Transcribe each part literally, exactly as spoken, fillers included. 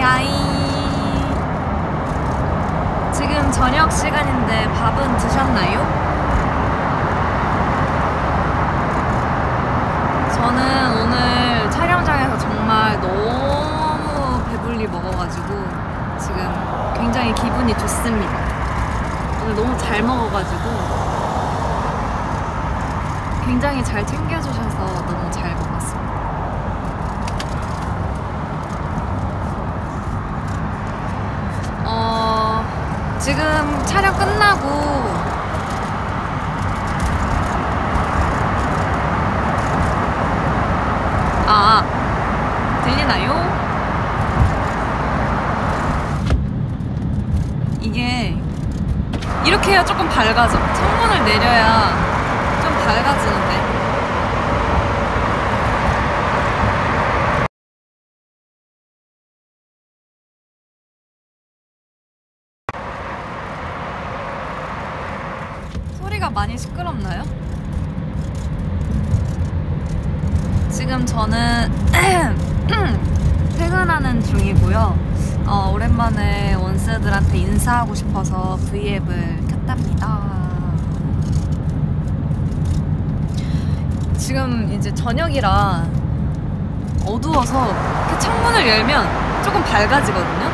하이. 지금 저녁 시간인데 밥은 드셨나요? 저는 오늘 촬영장에서 정말 너무 배불리 먹어가지고 지금 굉장히 기분이 좋습니다. 오늘 너무 잘 먹어가지고 굉장히 잘 챙겨주셔서 너무 잘 먹었습니다. 어, 지금 촬영 끝나고 아, 들리나요? 이게 이렇게 해야 조금 밝아져. 창문을 내려야 좀 밝아지는데. 소리가 많이 시끄럽나요? 지금 저는 퇴근하는 중이고요. 어, 오랜만에 원스들한테 인사하고 싶어서 브이앱을 켰답니다. 지금 이제 저녁이라 어두워서 이렇게 창문을 열면 조금 밝아지거든요.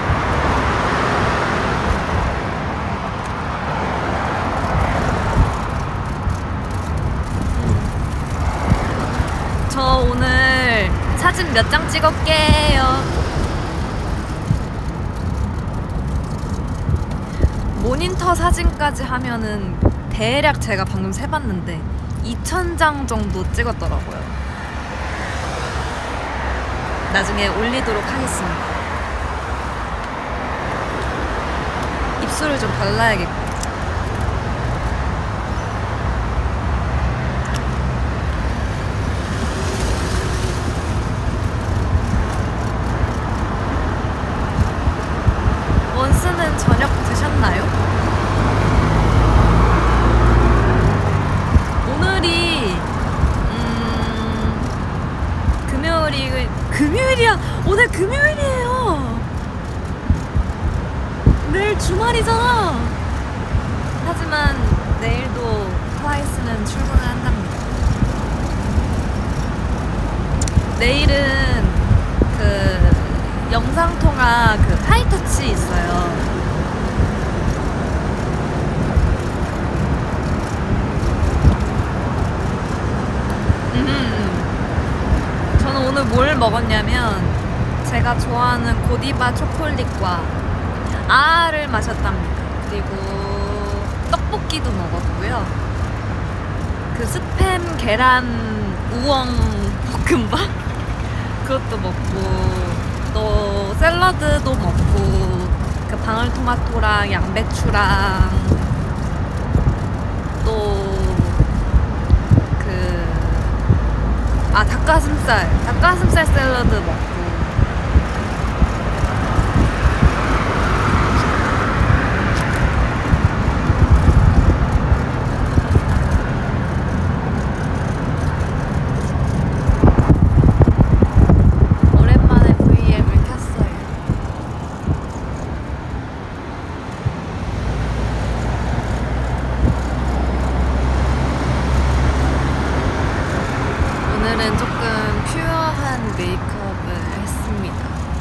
저 오늘 사진 몇 장 찍을게요. 모니터 사진까지 하면은 대략 제가 방금 세봤는데 이천 장 정도 찍었더라고요. 나중에 올리도록 하겠습니다. 입술을 좀 발라야겠고. 원스는 저녁 드셨나요? 오늘이 음... 금요일이 금요일이야! 오늘 금요일이에요! 내일 주말이잖아! 하지만 내일도 트와이스는 출근을 한답니다. 내일은 그 영상통화 그 하이터치 있어요. 음. 저는 오늘 뭘 먹었냐면 제가 좋아하는 고디바 초콜릿과 아를 마셨답니다. 그리고 떡볶이도 먹었고요. 그 스팸 계란 우엉 볶음밥 그것도 먹고 또 샐러드도 먹고 그 방울토마토랑 양배추랑 또 그 아 닭가슴살 닭가슴살 샐러드 먹고 오늘은 조금 퓨어한 메이크업을 했습니다.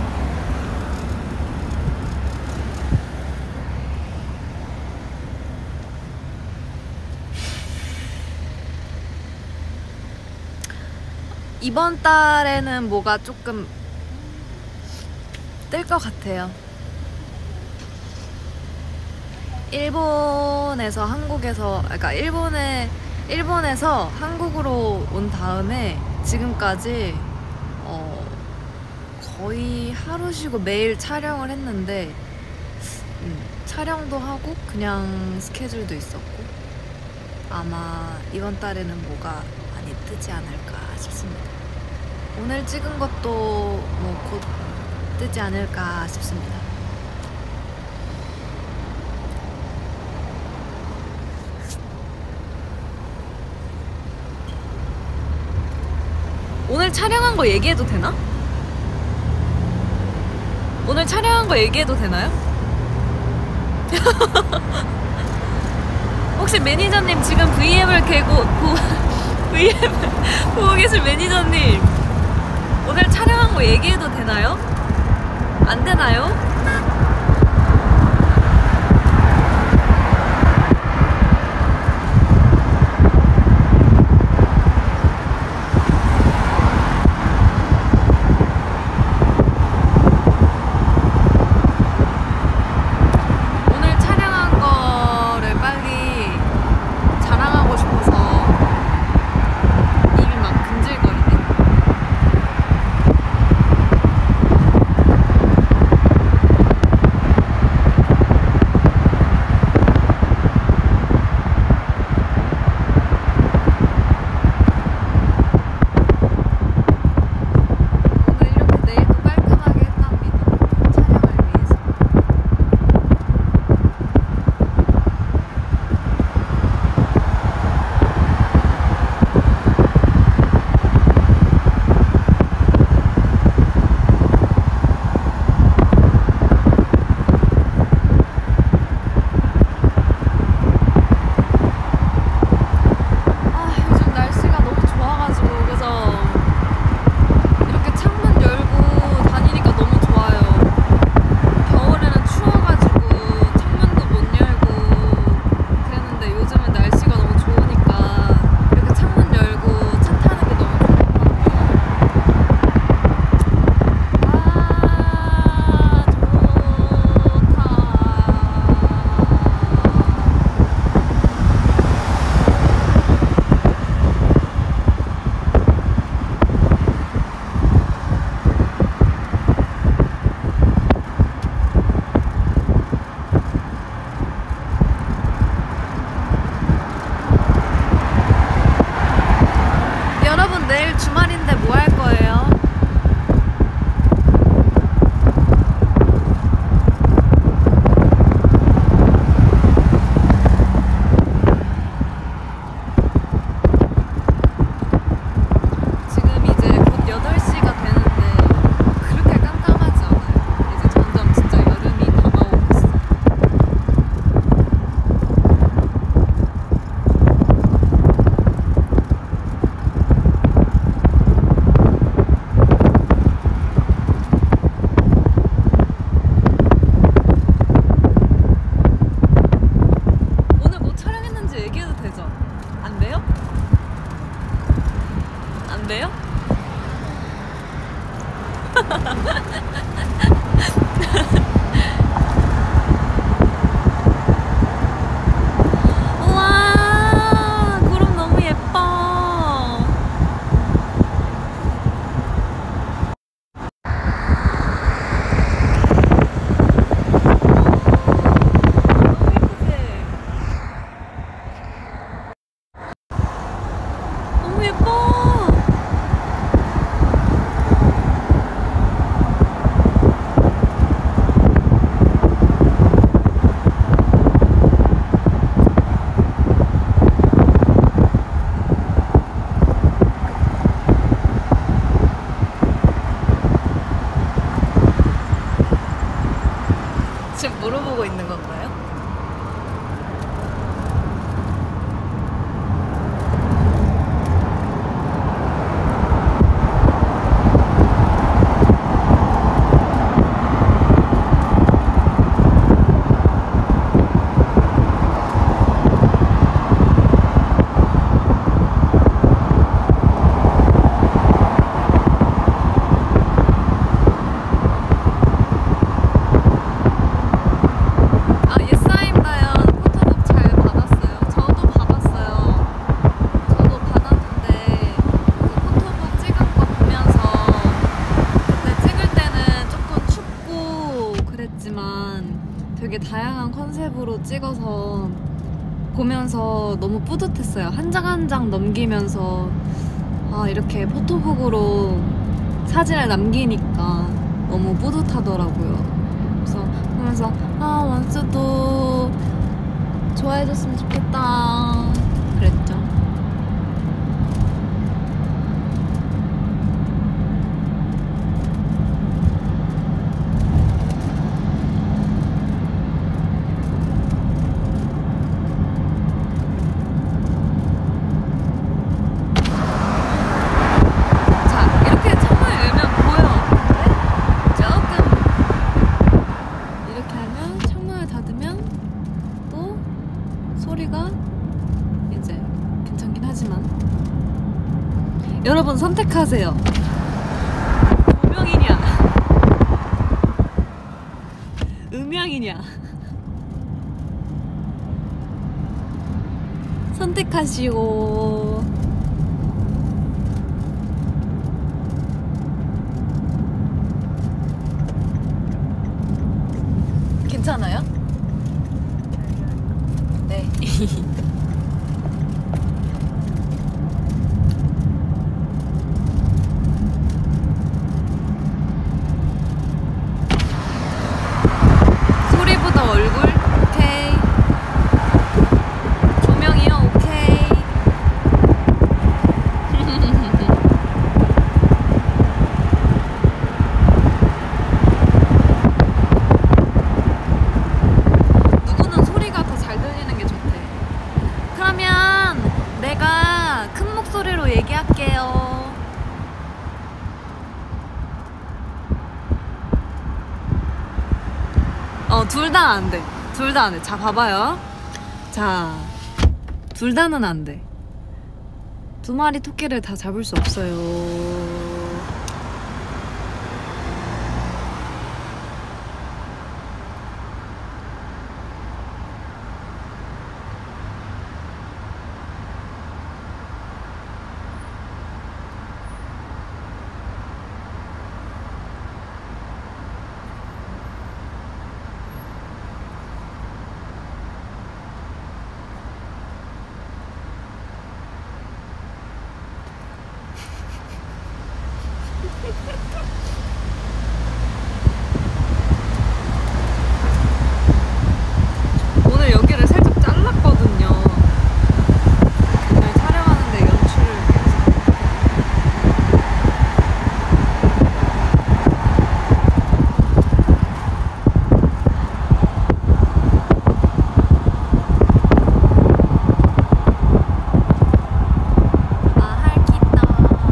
이번 달에는 뭐가 조금 뜰 것 같아요. 일본에서 한국에서 그러니까 일본에 일본에서 한국으로 온 다음에 지금까지 어 거의 하루 쉬고 매일 촬영을 했는데 음, 촬영도 하고 그냥 스케줄도 있었고 아마 이번 달에는 뭐가 많이 뜨지 않을까 싶습니다. 오늘 찍은 것도 뭐 곧 뜨지 않을까 싶습니다. 오늘 촬영한 거 얘기해도 되나? 오늘 촬영한 거 얘기해도 되나요? 혹시 매니저님 지금 브이앱을 개고 보, 브이앱을 보고 계실 매니저님 오늘 촬영한 거 얘기해도 되나요? 안 되나요? 우와, 구름 너무 예뻐. 너무 예뻐. 지금 물어보고 있는 건가요? 되게 다양한 컨셉으로 찍어서 보면서 너무 뿌듯했어요. 한 장 한 장 넘기면서 아, 이렇게 포토북으로 사진을 남기니까 너무 뿌듯하더라고요. 그래서 보면서 아, 원스도 좋아해줬으면 좋겠다 그랬죠. 여러분 선택하세요. 조명이냐 음향이냐 선택하시오. 괜찮아요? 네. 소리보다 얼굴? 오케이. 조명이요? 오케이. 누구는 소리가 더 잘 들리는 게 좋대. 그러면 내가 큰 목소리로 얘기할게요. 어, 둘 다 안 돼. 둘 다 안 돼. 자, 봐봐요. 자, 둘 다는 안 돼. 두 마리 토끼를 다 잡을 수 없어요. 오늘 여기를 살짝 잘랐거든요. 오늘 촬영하는데 연출을 위해서. 아, 할기다.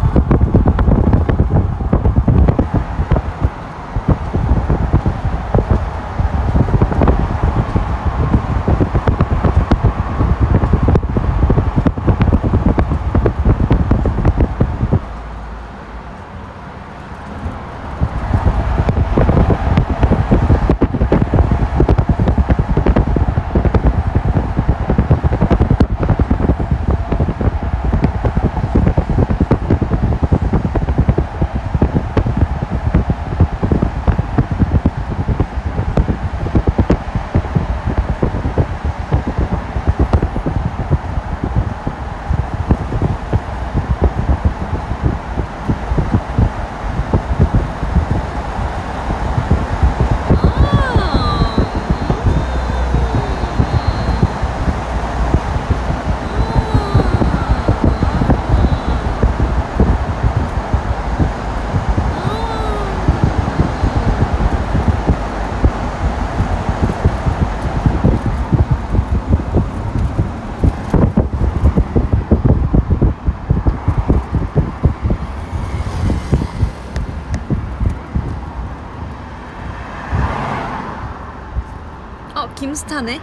어, 김스타네?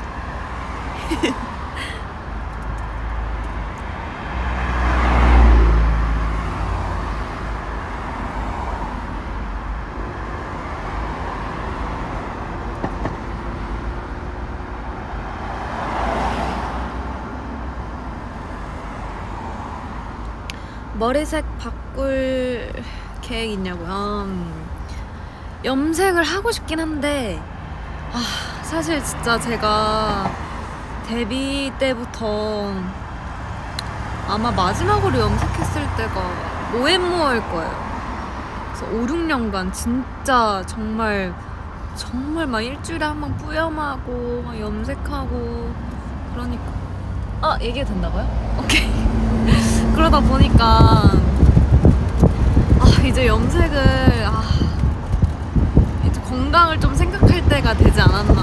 머리색 바꿀 계획 있냐고요? 음, 염색을 하고 싶긴 한데 아, 사실 진짜 제가 데뷔 때부터 아마 마지막으로 염색했을 때가 모앤모어일 거예요. 그래서 오, 육 년간 진짜 정말 정말 막 일주일에 한 번 뿌염하고 막 염색하고 그러니까 아, 얘기해도 된다고요? 오케이. 그러다 보니까 아, 이제 염색을 아, 이제 건강을 좀 생각할 때가 되지 않았나.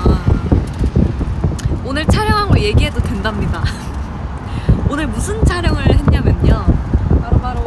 오늘 촬영한 거 얘기해도 된답니다. 오늘 무슨 촬영을 했냐면요, 바로바로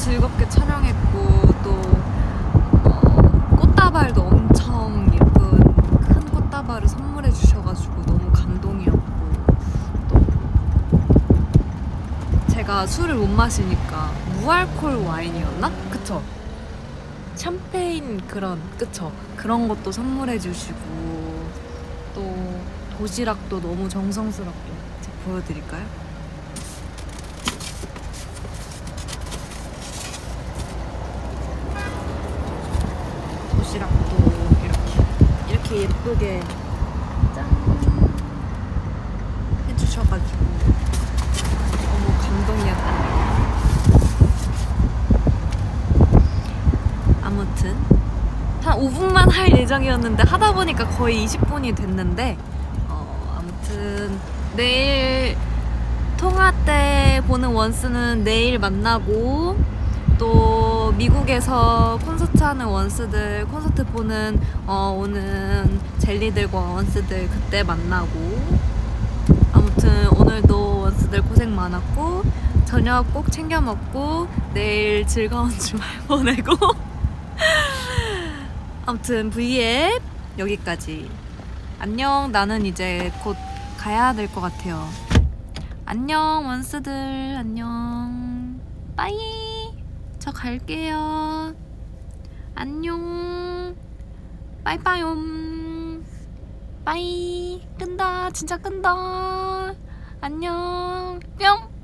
즐겁게 촬영했고 또 어, 꽃다발도 엄청 예쁜 큰 꽃다발을 선물해 주셔가지고 너무 감동이었고, 또 제가 술을 못 마시니까 무알콜 와인이었나? 그쵸? 샴페인 그런, 그쵸? 그런 것도 선물해 주시고, 또 도시락도 너무 정성스럽게. 제가 보여드릴까요? 도시락도 이렇게 이렇게 예쁘게 짠 해주셔가지고 너무 감동이었답니다. 아무튼 한 오 분만 할 예정이었는데 하다 보니까 거의 이십 분이 됐는데, 어, 아무튼 내일 통화 때 보는 원스는 내일 만나고, 또 미국에서 콘서트 하는 원스들, 콘서트 보는 어, 오는 젤리들과 원스들 그때 만나고, 아무튼 오늘도 원스들 고생 많았고 저녁 꼭 챙겨 먹고 내일 즐거운 주말 보내고 아무튼 브이앱 여기까지. 안녕. 나는 이제 곧 가야 될 것 같아요. 안녕 원스들. 안녕. 빠이. 저 갈게요. 안녕. 빠이빠이옴. 빠이. 끈다. 진짜 끈다. 안녕. 뿅.